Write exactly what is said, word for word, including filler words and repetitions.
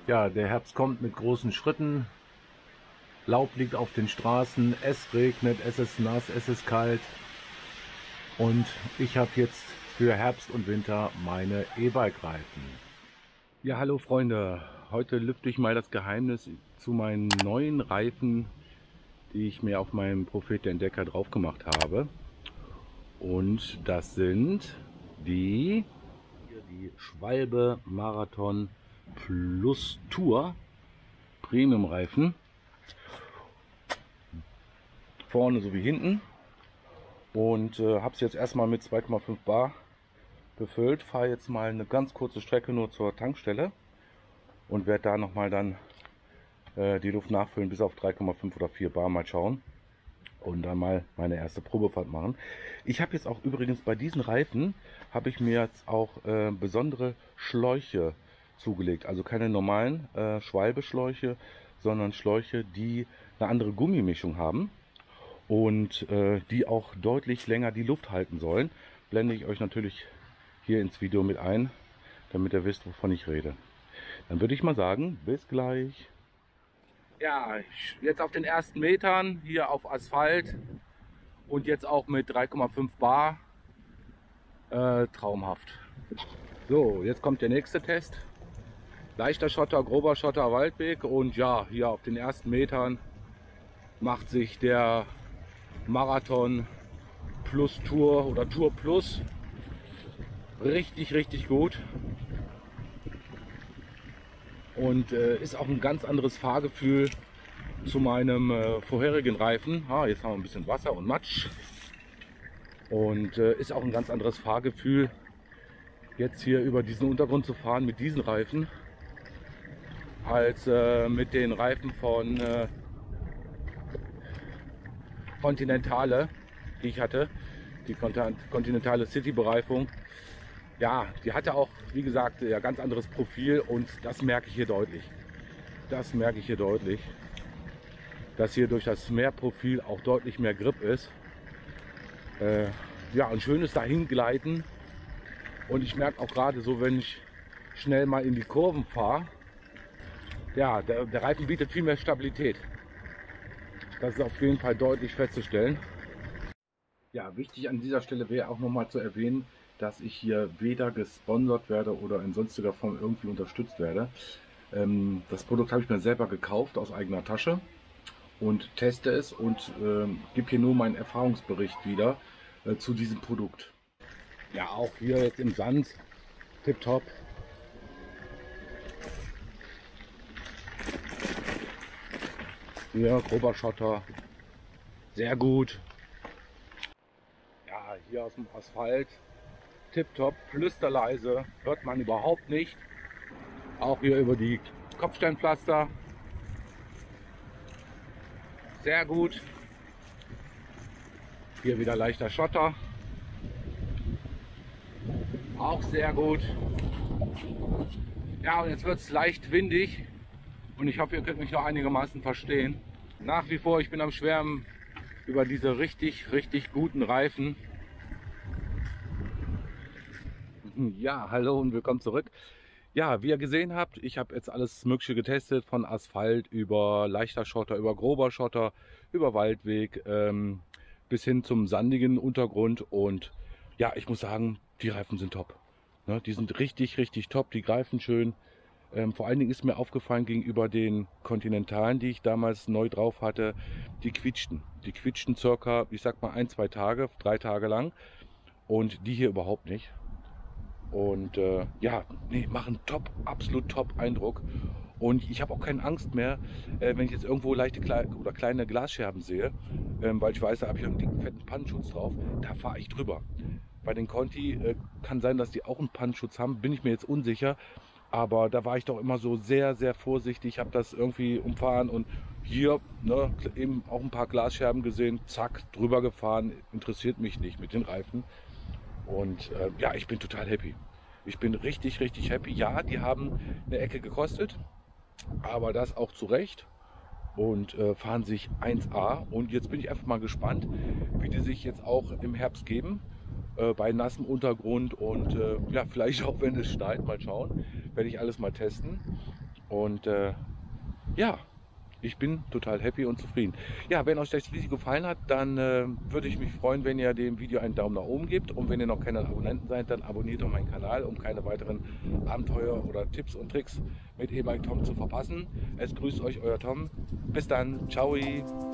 Ja, der Herbst kommt mit großen Schritten. Laub liegt auf den Straßen, es regnet, es ist nass, es ist kalt. Und ich habe jetzt für Herbst und Winter meine E-Bike-Reifen. Ja, hallo Freunde. Heute lüfte ich mal das Geheimnis zu meinen neuen Reifen, die ich mir auf meinem Prophet der Entdecker drauf gemacht habe. Und das sind die, die Schwalbe Marathon Plus Tour Premium Reifen. Vorne sowie hinten. Und äh, habe es jetzt erstmal mit zwei Komma fünf Bar befüllt. Fahre jetzt mal eine ganz kurze Strecke nur zur Tankstelle und werde da nochmal dann äh, die Luft nachfüllen bis auf drei Komma fünf oder vier Bar, mal schauen. Und dann mal meine erste Probefahrt machen. Ich habe jetzt auch übrigens bei diesen Reifen, habe ich mir jetzt auch äh, besondere Schläuche zugelegt. Also keine normalen äh, Schwalbe-Schläuche, sondern Schläuche, die eine andere Gummimischung haben. Und äh, die auch deutlich länger die Luft halten sollen. Blende ich euch natürlich hier ins Video mit ein, damit ihr wisst, wovon ich rede. Dann würde ich mal sagen, bis gleich. Ja, jetzt auf den ersten Metern hier auf Asphalt und jetzt auch mit drei Komma fünf Bar. Äh, traumhaft. So, jetzt kommt der nächste Test. Leichter Schotter, grober Schotter, Waldweg. Und ja, hier auf den ersten Metern macht sich der Marathon Plus Tour oder Tour Plus richtig, richtig gut. Und äh, ist auch ein ganz anderes Fahrgefühl zu meinem äh, vorherigen Reifen. Ah, jetzt haben wir ein bisschen Wasser und Matsch. Und äh, ist auch ein ganz anderes Fahrgefühl, jetzt hier über diesen Untergrund zu fahren mit diesen Reifen, als äh, mit den Reifen von äh, Continentale, die ich hatte. Die Continentale City Bereifung. Ja, die hatte auch, wie gesagt, ja, ganz anderes Profil und das merke ich hier deutlich. Das merke ich hier deutlich, dass hier durch das Mehrprofil auch deutlich mehr Grip ist. Äh, ja, ein schönes Dahingleiten. Und ich merke auch gerade so, wenn ich schnell mal in die Kurven fahre, ja, der, der Reifen bietet viel mehr Stabilität. Das ist auf jeden Fall deutlich festzustellen. Ja, wichtig an dieser Stelle wäre auch nochmal zu erwähnen, dass ich hier weder gesponsert werde oder in sonstiger Form irgendwie unterstützt werde. Ähm, das Produkt habe ich mir selber gekauft aus eigener Tasche und teste es und ähm, gebe hier nur meinen Erfahrungsbericht wieder äh, zu diesem Produkt. Ja, auch hier jetzt im Sand, tipptopp. Hier grober Schotter, sehr gut. Ja, hier aus dem Asphalt, tipptopp, flüsterleise, hört man überhaupt nicht. Auch hier über die Kopfsteinpflaster, sehr gut. Hier wieder leichter Schotter, auch sehr gut. Ja, und jetzt wird es leicht windig und ich hoffe, ihr könnt mich noch einigermaßen verstehen. Nach wie vor, ich bin am Schwärmen über diese richtig, richtig guten Reifen. Ja, hallo und willkommen zurück. Ja, wie ihr gesehen habt, ich habe jetzt alles Mögliche getestet, von Asphalt über leichter Schotter, über grober Schotter, über Waldweg, ähm, bis hin zum sandigen Untergrund. Und ja, ich muss sagen, die Reifen sind top. Ne, die sind richtig, richtig top, die greifen schön. Ähm, vor allen Dingen ist mir aufgefallen gegenüber den Continentalen, die ich damals neu drauf hatte, die quietschten. Die quietschten circa, ich sag mal ein, zwei Tage, drei Tage lang und die hier überhaupt nicht. Und äh, ja, nee, machen top, absolut top Eindruck. Und ich habe auch keine Angst mehr, äh, wenn ich jetzt irgendwo leichte Kle oder kleine Glasscherben sehe, ähm, weil ich weiß, da habe ich einen dicken, fetten Pannenschutz drauf, da fahre ich drüber. Bei den Conti äh, kann sein, dass die auch einen Pannenschutz haben, bin ich mir jetzt unsicher. Aber da war ich doch immer so sehr, sehr vorsichtig, habe das irgendwie umfahren und hier ne, eben auch ein paar Glasscherben gesehen, zack, drüber gefahren, interessiert mich nicht mit den Reifen. Und äh, ja, ich bin total happy. Ich bin richtig, richtig happy. Ja, die haben eine Ecke gekostet, aber das auch zu Recht. Und äh, fahren sich eins A. Und jetzt bin ich einfach mal gespannt, wie die sich jetzt auch im Herbst geben. Äh, bei nassem Untergrund und äh, ja, vielleicht auch wenn es schneit, mal schauen. Werde ich alles mal testen. Und äh, ja, ich bin total happy und zufrieden. Ja, wenn euch das Video gefallen hat, dann äh, würde ich mich freuen, wenn ihr dem Video einen Daumen nach oben gebt. Und wenn ihr noch keine Abonnenten seid, dann abonniert doch meinen Kanal, um keine weiteren Abenteuer oder Tipps und Tricks mit E-Bike Tom zu verpassen. Es grüßt euch euer Tom. Bis dann. Ciao.